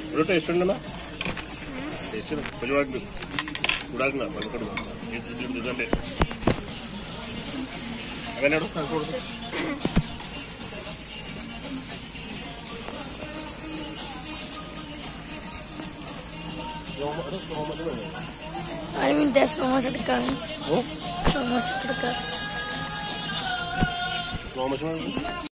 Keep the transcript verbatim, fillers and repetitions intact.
ഒരു ടേസ്റ്റ് ഉണ്ടല്ലോ. ടേസ്റ്റ് പരിപാടി ചൂടാക്കുന്ന ഇതല്ലേ അങ്ങനെയാണോ കണക്ക് കൊടുത്തു. I mean, there's so much to come. Oh? So much to come. So much.